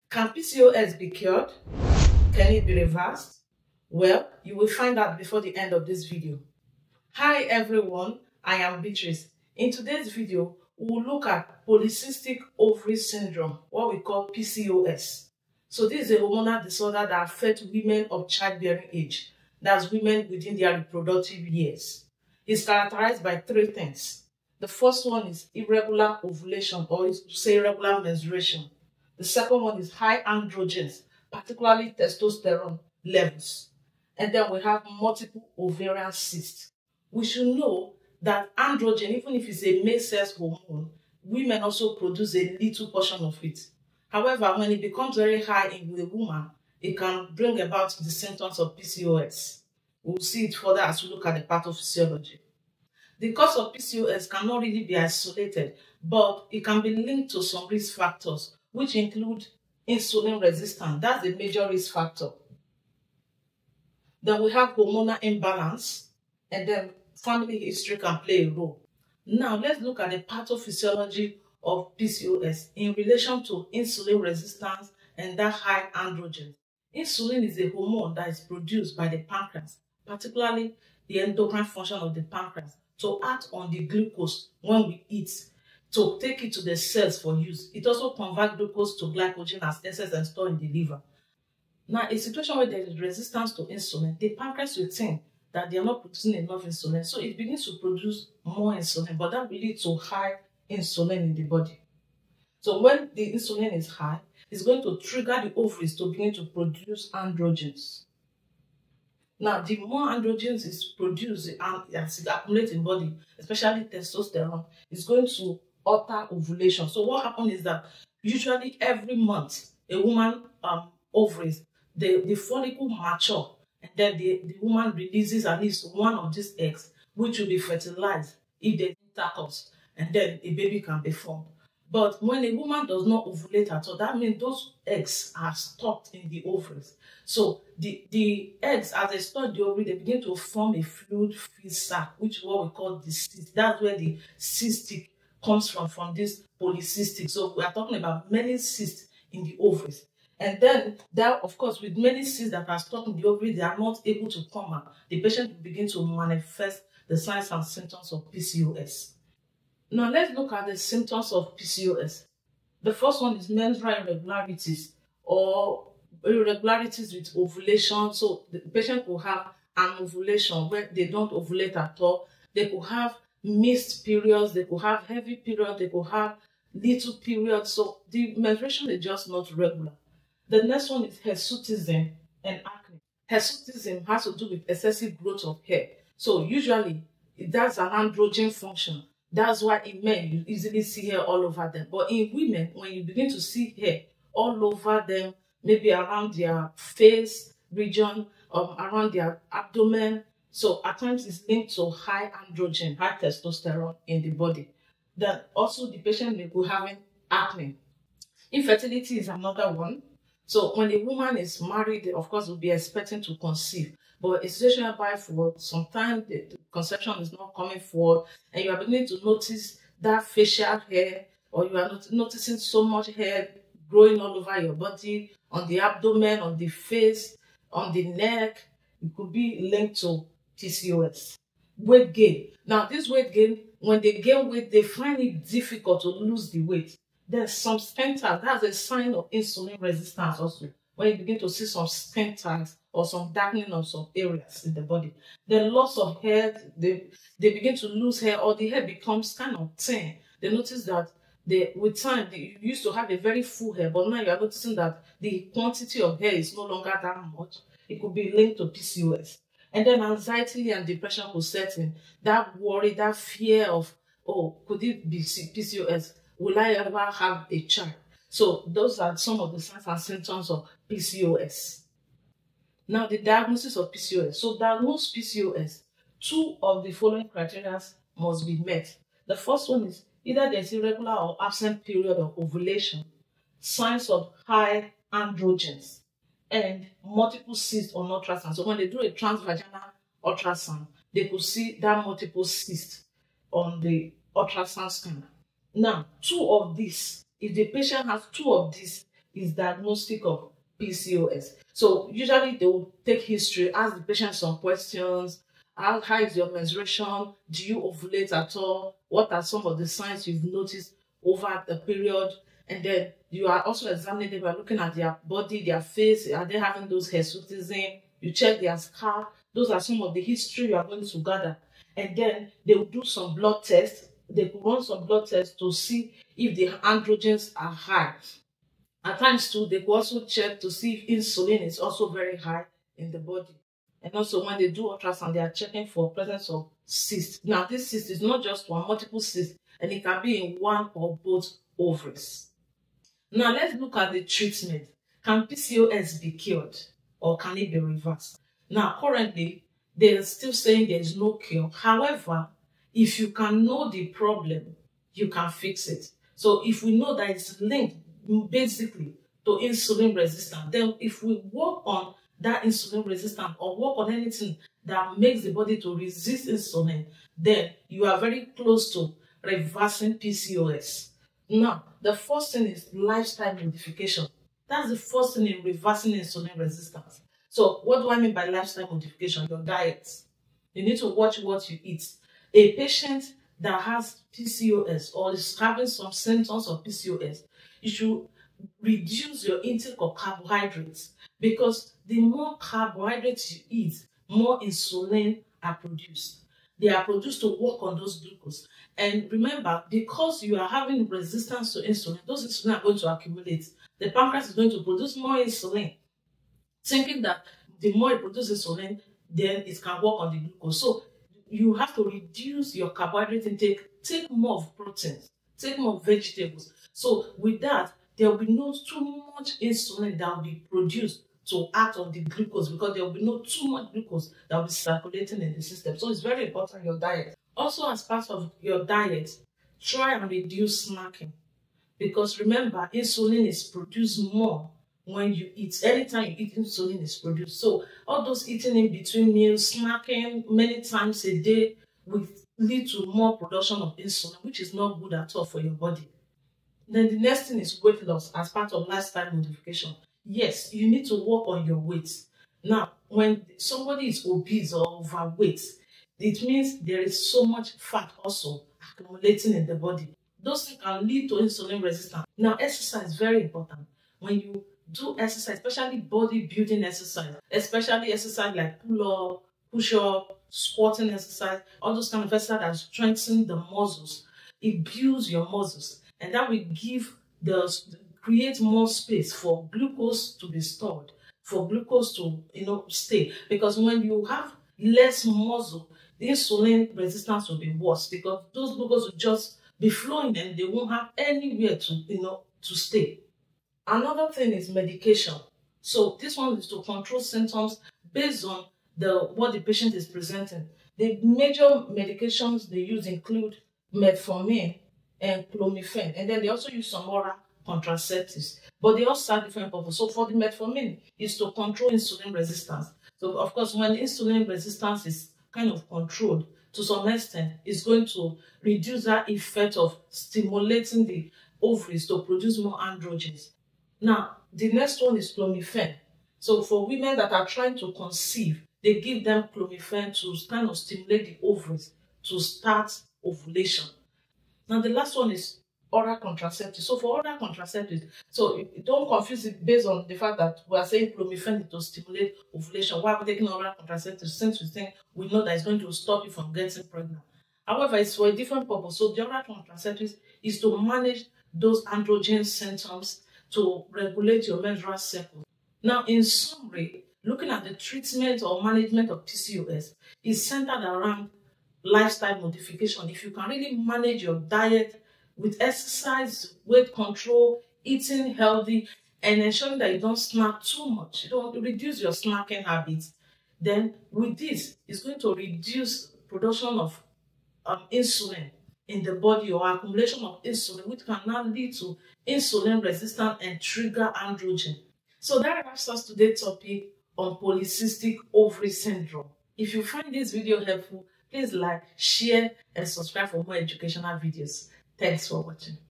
Can PCOS be cured? Can it be reversed? Well, you will find out before the end of this video. Hi everyone, I am Beatrice. In today's video, we will look at Polycystic Ovary Syndrome, what we call PCOS. So this is a hormonal disorder that affects women of childbearing age. That's women within their reproductive years. It's characterized by three things. The first one is irregular ovulation, or say irregular menstruation. The second one is high androgens, particularly testosterone levels. And then we have multiple ovarian cysts. We should know that androgen, even if it's a male sex hormone, women also produce a little portion of it. However, when it becomes very high in a woman, it can bring about the symptoms of PCOS. We'll see it further as we look at the pathophysiology. The cause of PCOS cannot really be isolated, but it can be linked to some risk factors, which include insulin resistance. That's a major risk factor. Then we have hormonal imbalance, and then family history can play a role. Now let's look at the pathophysiology of PCOS in relation to insulin resistance and that high androgen. Insulin is a hormone that is produced by the pancreas, particularly the endocrine function of the pancreas, to act on the glucose when we eat, to take it to the cells for use. It also converts glucose to glycogen as excess and stored in the liver. Now, in a situation where there is resistance to insulin, the pancreas will think that they are not producing enough insulin, so it begins to produce more insulin, but that will lead to high insulin in the body. So when the insulin is high, it's going to trigger the ovaries to begin to produce androgens. Now, the more androgens is produced and as it accumulates in the body, especially testosterone, it's going to alter ovulation. So what happens is that usually every month, a woman ovaries, the follicle mature, and then the woman releases at least one of these eggs, which will be fertilized if there's intercourse, and then a baby can be formed. But when a woman does not ovulate at all, that means those eggs are stocked in the ovaries. So the eggs, as they store in the ovary, they begin to form a fluid-filled sac, which is what we call the cyst. That's where the cystic comes from this polycystic. So we are talking about many cysts in the ovaries. And then, that, of course, with many cysts that are stocked in the ovary, they are not able to come out. The patient will begin to manifest the signs and symptoms of PCOS. Now, let's look at the symptoms of PCOS. The first one is menstrual irregularities or irregularities with ovulation. So the patient will have an ovulation where they don't ovulate at all. They could have missed periods, they could have heavy periods, they could have little periods. So the menstruation is just not regular. The next one is hirsutism and acne. Hirsutism has to do with excessive growth of hair. So usually that's an androgen function. That's why in men you easily see hair all over them. But in women, when you begin to see hair all over them, maybe around their face region, around their abdomen, so at times it's linked to high androgen, high testosterone in the body. Then also the patient may be having acne. Infertility is another one. So when a woman is married, they, of course, will be expecting to conceive. But a situation whereby for some time the conception is not coming forward, and you are beginning to notice that facial hair, or you are not noticing so much hair growing all over your body, on the abdomen, on the face, on the neck, it could be linked to PCOS. Weight gain. Now, this weight gain, when they gain weight, they find it difficult to lose the weight. There's some stenters. That's a sign of insulin resistance also. When you begin to see some stenters or some darkening of some areas in the body. The loss of hair, they begin to lose hair, or the hair becomes kind of thin. They notice that with time, you used to have a very full hair, but now you are noticing that the quantity of hair is no longer that much. It could be linked to PCOS. And then anxiety and depression could set in. That worry, that fear of, oh, could it be PCOS? Will I ever have a child? So those are some of the signs and symptoms of PCOS. Now, the diagnosis of PCOS. So diagnose PCOS, two of the following criteria must be met. The first one is either there's irregular or absent period of ovulation, signs of high androgens, and multiple cysts on ultrasound. So when they do a transvaginal ultrasound, they could see that multiple cysts on the ultrasound scanner. Now, two of these, if the patient has two of these, is diagnostic of PCOS. So usually they will take history, ask the patient some questions. How is your menstruation? Do you ovulate at all? What are some of the signs you've noticed over the period? And then you are also examining them by looking at their body, their face. Are they having those hirsutism? You check their scar. Those are some of the history you are going to gather. And then they will do some blood tests. They could run some blood tests to see if the androgens are high. At times too, they could also check to see if insulin is also very high in the body. And also when they do ultrasound, they are checking for presence of cyst. Now this cyst is not just one, multiple cysts, and it can be in one or both ovaries. Now let's look at the treatment. Can PCOS be cured or can it be reversed? Now currently, they are still saying there is no cure. However, if you can know the problem, you can fix it. So if we know that it's linked basically to insulin resistance, then if we work on that insulin resistance or work on anything that makes the body to resist insulin, then you are very close to reversing PCOS. Now, the first thing is lifestyle modification. That's the first thing in reversing insulin resistance. So what do I mean by lifestyle modification? Your diet. You need to watch what you eat. A patient that has PCOS or is having some symptoms of PCOS, you should reduce your intake of carbohydrates, because the more carbohydrates you eat, more insulin are produced. They are produced to work on those glucose. And remember, because you are having resistance to insulin, those insulin are going to accumulate. The pancreas is going to produce more insulin, thinking that the more it produces insulin, then it can work on the glucose. So you have to reduce your carbohydrate intake, take more of proteins, take more vegetables. So with that, there will be no too much insulin that will be produced to act on the glucose, because there will be no too much glucose that will be circulating in the system. So it's very important, your diet. Also, as part of your diet, try and reduce snacking, because remember, insulin is produced more when you eat. Anytime you eat, insulin is produced. So all those eating in between meals, snacking many times a day will lead to more production of insulin, which is not good at all for your body. Then the next thing is weight loss as part of lifestyle modification. Yes, you need to work on your weight. Now, when somebody is obese or overweight, it means there is so much fat also accumulating in the body. Those things can lead to insulin resistance. Now, exercise is very important. When you do exercise, especially bodybuilding exercise, especially exercise like pull-up, push-up, squatting exercise, all those kind of exercise that strengthen the muscles, it builds your muscles, and that will create more space for glucose to be stored, for glucose to stay. Because when you have less muscle, the insulin resistance will be worse, because those glucose will just be flowing and they won't have anywhere to stay. Another thing is medication. So this one is to control symptoms based on what the patient is presenting. The major medications they use include metformin and clomiphene, and then they also use some oral contraceptives, but they also have different purposes. So for the metformin, is to control insulin resistance. So of course, when insulin resistance is kind of controlled to some extent, it's going to reduce that effect of stimulating the ovaries to produce more androgens. Now, the next one is clomiphene. So for women that are trying to conceive, they give them clomiphene to kind of stimulate the ovaries to start ovulation. Now, the last one is oral contraceptives. So for oral contraceptives, so don't confuse it based on the fact that we are saying clomiphene to stimulate ovulation. Why are we taking oral contraceptives? Since we know that it's going to stop you from getting pregnant. However, it's for a different purpose. So the oral contraceptives is to manage those androgen symptoms, to regulate your menstrual cycle. Now, in summary, looking at the treatment or management of PCOS is centered around lifestyle modification. If you can really manage your diet with exercise, weight control, eating healthy, and ensuring that you don't snack too much, you don't reduce your snacking habits, then with this, it's going to reduce production of insulin in the body, or accumulation of insulin, which can now lead to insulin resistance and trigger androgen. So that wraps us today's topic on polycystic ovary syndrome. If you find this video helpful, please like, share, and subscribe for more educational videos. Thanks for watching.